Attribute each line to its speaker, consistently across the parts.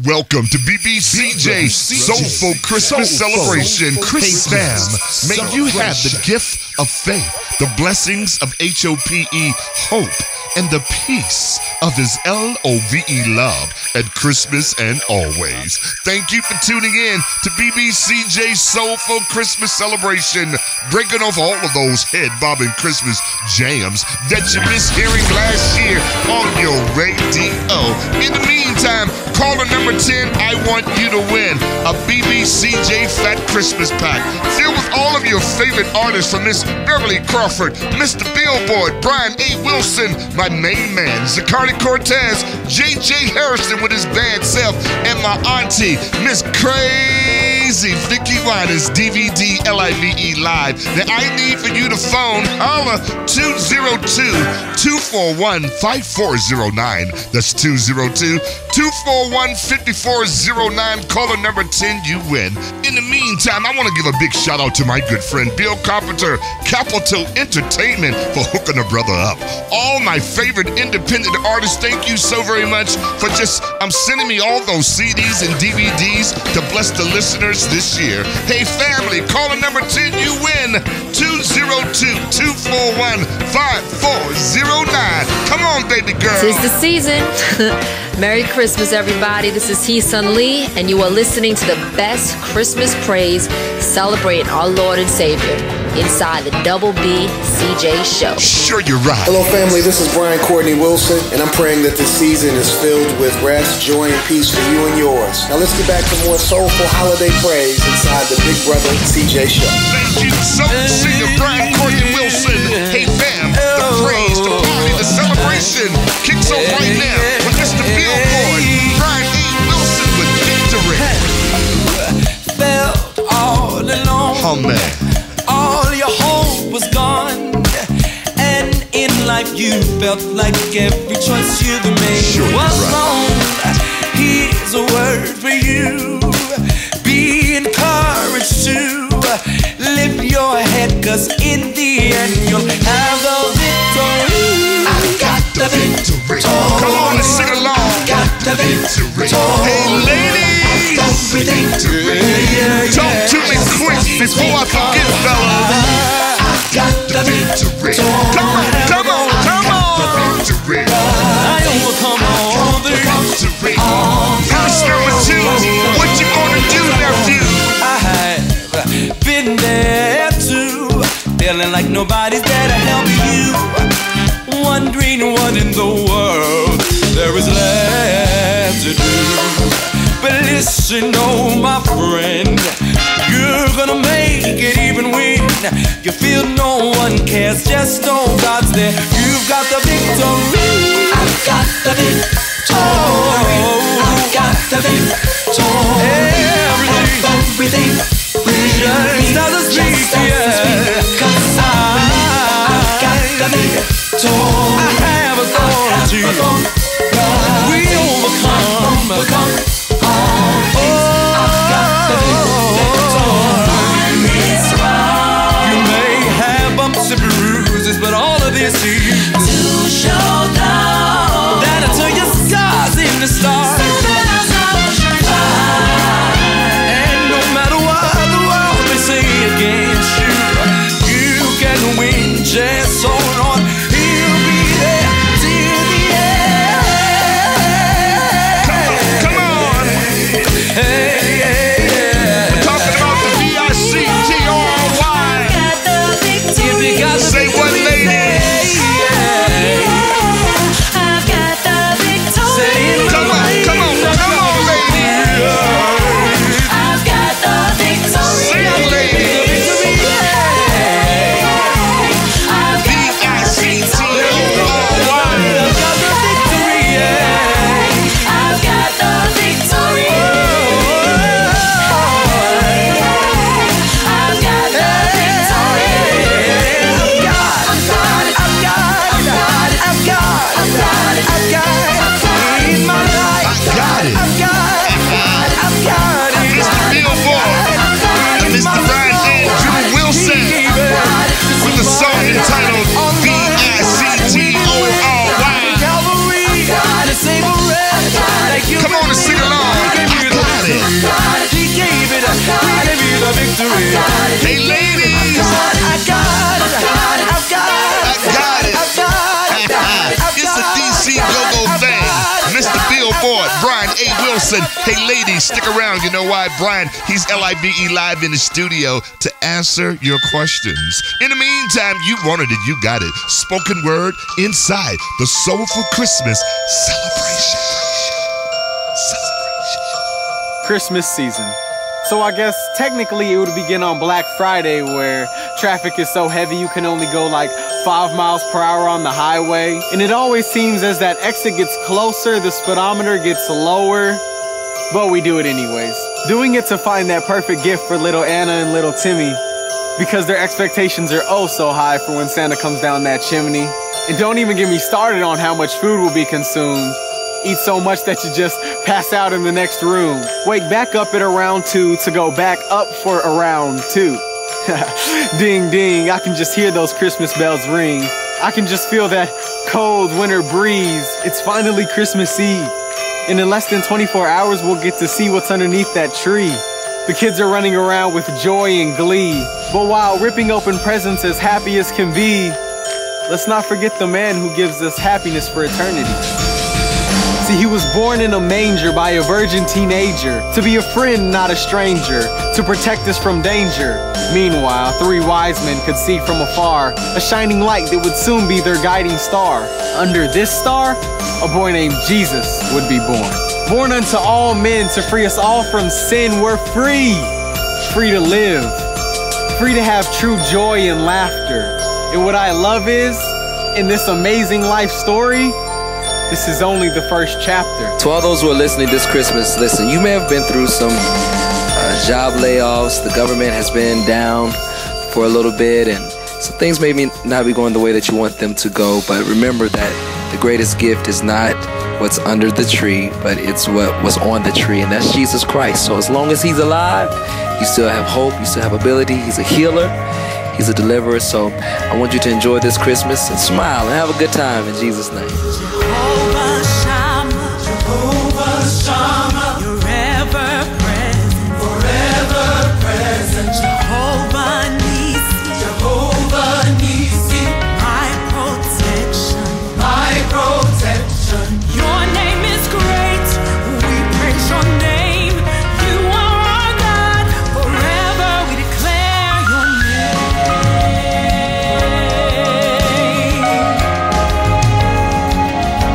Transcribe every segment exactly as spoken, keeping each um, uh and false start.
Speaker 1: Welcome to B B C J Soulful Christmas Celebration. Hey fam, may you have the gift of faith, the blessings of H O P E, hope, and the peace of his L O V E, love, at Christmas and always. Thank you for tuning in to B B C J Soulful Christmas Celebration, breaking off all of those head-bobbing Christmas jams that you missed hearing last year on your radio. In the meantime, caller number ten, I want you to win a B B C J Fat Christmas Pack filled with all of your favorite artists from Miss Beverly Crawford, Mister Billboard, Brian A. Wilson, my main man, Zacardi Cortez, J J Harrison with his bad self, and my auntie, Miss Crazy Vicky Winans, D V D L I V E Live. Now I need for you to phone holla two oh two, two four one, five four oh nine. That's two oh two, two four one, five four oh nine. Caller number ten, you win. In the meantime, I want to give a big shout out to my good friend Bill Carpenter, Capital Entertainment, for hooking a brother up. All my favorite independent artists, thank you so very much for just um, sending me all those C Ds and D V Ds to bless the listeners this year. Hey family, caller number ten, you win two oh two, two four one, five four oh nine. Come on, baby girl.
Speaker 2: Tis the season. Merry Christmas, everybody. This is Hee-Sun Lee, and you are listening to the best Christmas praise celebrating our Lord and Savior inside the Double B C J Show.
Speaker 1: Sure, you're right.
Speaker 3: Hello, family. This is Brian Courtney Wilson, and I'm praying that this season is filled with rest, joy, and peace for you and yours. Now let's get back to more soulful holiday praise inside the Big Brother C J Show.
Speaker 1: Thank you, so singer Brian Courtney Wilson. Hey fam, the praise, the party, the celebration kicks off right now with Mister Billboard, Brian A. Wilson with Victory.
Speaker 4: Felt all alone.
Speaker 1: Oh man.
Speaker 4: All your hope was gone, and in life you felt like every choice you've made
Speaker 1: sure
Speaker 4: was
Speaker 1: right.
Speaker 4: wrong. Here's a word for you: be encouraged to lift your head, 'cause in the end you'll have the victory.
Speaker 1: I got the victory. Come on and sing along.
Speaker 4: Got the victory.
Speaker 1: Hey ladies,
Speaker 4: Victory. Yeah, yeah.
Speaker 1: talk to me quick before I forget, fellas.
Speaker 4: I got the victory.
Speaker 1: Come on, come on, come on. Victory.
Speaker 4: I overcome all the
Speaker 1: Victory. Verse number two. What you gonna do, nephew?
Speaker 4: I have been there too, feeling like nobody's there to help you, wondering what in the world there is left to do. But listen, oh my friend, you're gonna make it even when you feel no one cares. Just know God's there. You've got the victory. I've got the victory. I've got the victory. Everything, everything, just as a speak, yeah. 'Cause I've got the victory. I have authority. We overcome. overcome. But all of this to you to show them that until you
Speaker 1: A. Wilson. Hey, ladies, stick around. You know why? Brian, he's L I V E live in the studio to answer your questions. In the meantime, you wanted it, you got it. Spoken word inside the Soulful Christmas celebration. Celebration.
Speaker 5: Christmas season. So I guess technically it would begin on Black Friday, where traffic is so heavy you can only go like five miles per hour on the highway. And it always seems as that exit gets closer, the speedometer gets lower, but we do it anyways. Doing it to find that perfect gift for little Anna and little Timmy, because their expectations are oh so high for when Santa comes down that chimney. And don't even get me started on how much food will be consumed. Eat so much that you just pass out in the next room. Wake back up at around two to go back up for around two. Ding ding, I can just hear those Christmas bells ring. I can just feel that cold winter breeze. It's finally Christmas Eve. And in less than twenty-four hours, we'll get to see what's underneath that tree. The kids are running around with joy and glee. But while ripping open presents as happy as can be, let's not forget the man who gives us happiness for eternity. See, he was born in a manger by a virgin teenager, to be a friend, not a stranger, to protect us from danger. Meanwhile, three wise men could see from afar a shining light that would soon be their guiding star. Under this star, a boy named Jesus would be born. Born unto all men to free us all from sin. We're free, free to live, free to have true joy and laughter. And what I love is, in this amazing life story, this is only the first chapter.
Speaker 6: To all those who are listening this Christmas, listen, you may have been through some uh, job layoffs. The government has been down for a little bit, and some things may not be going the way that you want them to go. But remember that the greatest gift is not what's under the tree, but it's what was on the tree, and that's Jesus Christ. So as long as he's alive, you still have hope, you still have ability. He's a healer, he's a deliverer. So I want you to enjoy this Christmas and smile and have a good time in Jesus' name.
Speaker 7: Jehovah Shammah, Jehovah Shammah, you're ever present, forever present. Jehovah Nissi, Jehovah Nissi, my protection, my protection. Your name is great, we praise your name. You are our God, forever we declare your name.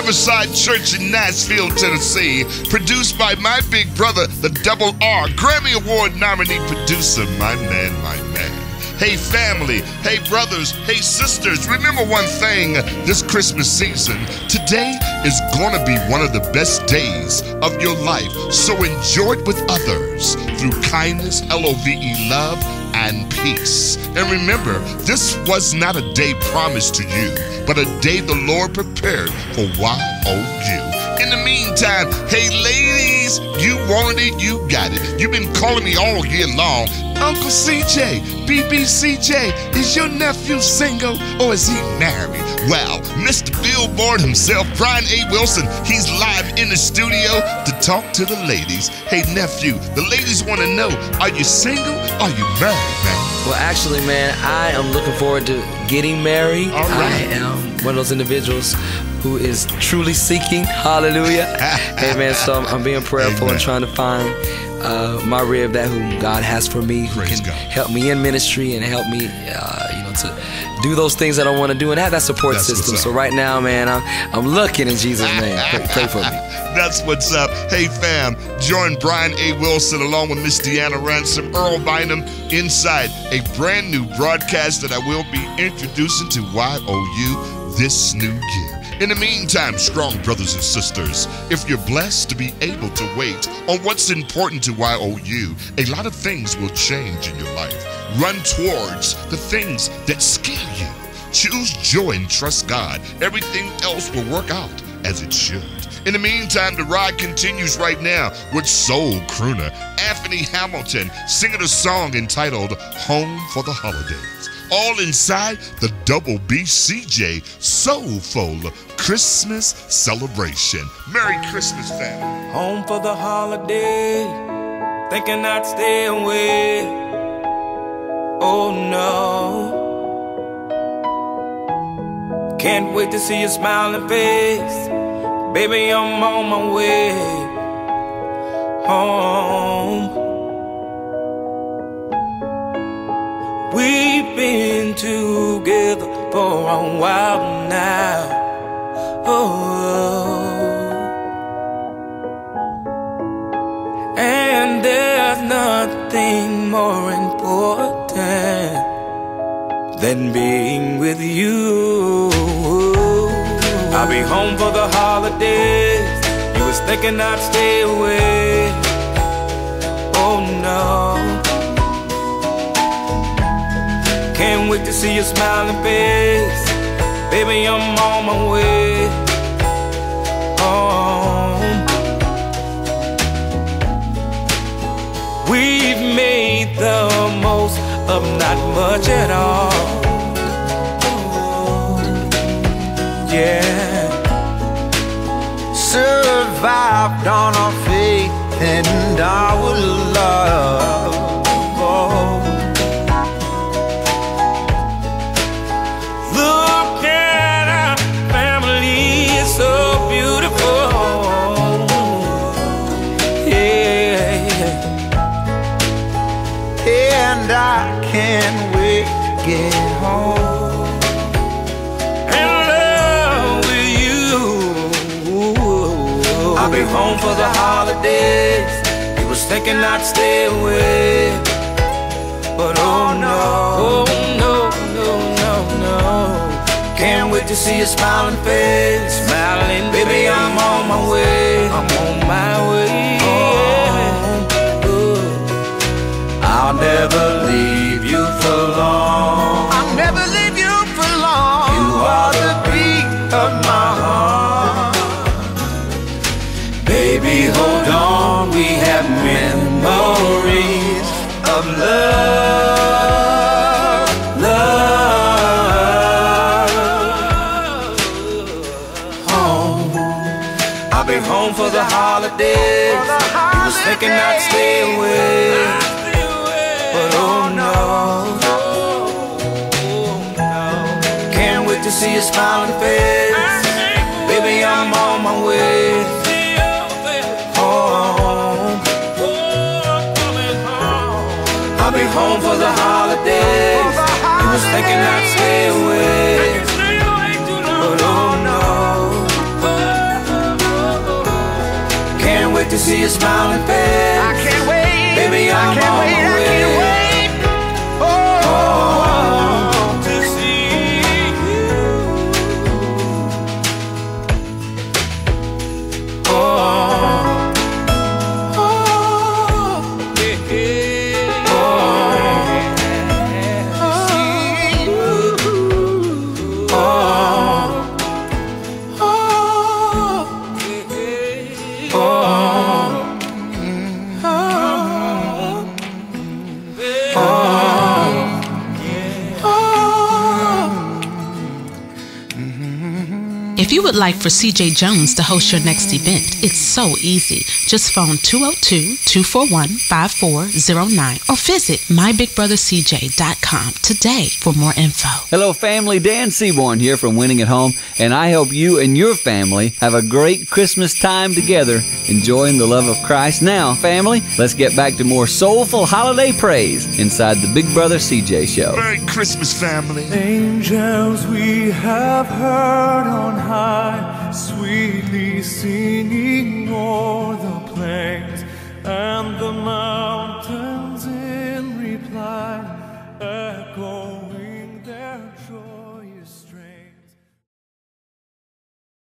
Speaker 1: Riverside Church in Nashville, Tennessee. Produced by my big brother, the Double R, Grammy Award nominee producer, my man, my man. Hey family, hey brothers, hey sisters, remember one thing this Christmas season. Today is gonna be one of the best days of your life, so enjoy it with others through kindness, L O V E, love, and peace. And remember, this was not a day promised to you, but a day the Lord prepared for Y O U. In the meantime, hey ladies, you wanted it, you got it. You've been calling me all year long. Uncle C J, B B C J, is your nephew single or is he married? Well, Mister Billboard himself, Brian A. Wilson, he's live in the studio to talk to the ladies. Hey nephew, the ladies want to know, are you single or are you married, man?
Speaker 6: Well, actually, man, I am looking forward to getting married.
Speaker 1: All right.
Speaker 6: I am one of those individuals who is truly seeking. Hallelujah. Hey, man, so I'm, I'm being prayerful
Speaker 1: Amen.
Speaker 6: and trying to find uh, my rib, that who God has for me, who
Speaker 1: Praise
Speaker 6: can
Speaker 1: God.
Speaker 6: help me in ministry and help me, uh, you know, to do those things that I want to do and have that support
Speaker 1: That's
Speaker 6: system.
Speaker 1: what's
Speaker 6: So
Speaker 1: up.
Speaker 6: right now, man, I'm, I'm looking in Jesus' name. Pray, pray for me.
Speaker 1: That's what's up. Hey fam, join Brian A. Wilson along with Miss Deanna Ransom, Earl Bynum inside a brand new broadcast that I will be introducing to Y O U this new year. In the meantime, strong brothers and sisters, if you're blessed to be able to wait on what's important to Y O U, a lot of things will change in your life. Run towards the things that scare you. Choose joy and trust God. Everything else will work out as it should. In the meantime, the ride continues right now with soul crooner Anthony Hamilton singing a song entitled Home for the Holidays. All inside the Double B C J Soulful Christmas celebration. Merry Christmas, family.
Speaker 4: Home for the holiday, thinking I'd stay away. Oh no. Can't wait to see your smiling face. Baby, I'm on my way home. We've been together for a while now. Oh, and there's nothing more important than being with you. I'll be home for the holidays. You was thinking I'd stay away. Oh no. Can't wait to see your smiling face. Baby, I'm on my way home. We've made the most of not much at all. Yeah.
Speaker 8: Survived on our faith and our love. Oh.
Speaker 4: Look at our family, it's so beautiful. Yeah.
Speaker 8: And I can't wait to get home.
Speaker 4: I'll be home for the holidays. You was thinking I'd stay away, but oh no, oh no, no, no, no. Can't wait to see your smiling face, smiling baby. I'm on my way, I'm on my way home. Ooh.
Speaker 8: I'll never leave you for long. I'll never leave you for long. You are the beat of my heart. Baby, hold on, we have memories of love, love. Home.
Speaker 4: I'll be home for the holidays. You was thinking I'd stay away, but oh no. Can't wait to see your smiling face. Baby, I'm on my way home. I'll be home for the holidays. You was thinking I'd stay away, but oh no.
Speaker 8: your smiling face.
Speaker 9: I can't wait.
Speaker 8: Baby, I'm
Speaker 9: I can't
Speaker 8: on
Speaker 9: wait.
Speaker 8: my
Speaker 9: I
Speaker 8: way.
Speaker 9: can't wait. Oh,
Speaker 8: Oh,
Speaker 9: to see you.
Speaker 8: oh,
Speaker 9: Oh, yeah, yeah.
Speaker 8: oh,
Speaker 9: See you.
Speaker 8: oh,
Speaker 9: Oh,
Speaker 8: oh.
Speaker 10: If you would like for C J Jones to host your next event, it's so easy. Just phone two oh two, two four one, five four oh nine or visit my big brother c j dot com today for more info.
Speaker 11: Hello family, Dan Seaborn here from Winning at Home, and I hope you and your family have a great Christmas time together, enjoying the love of Christ. Now, family, let's get back to more soulful holiday praise inside the Big Brother C J Show.
Speaker 1: Merry Christmas, family.
Speaker 8: Angels we have heard on high, sweetly singing o'er the plain.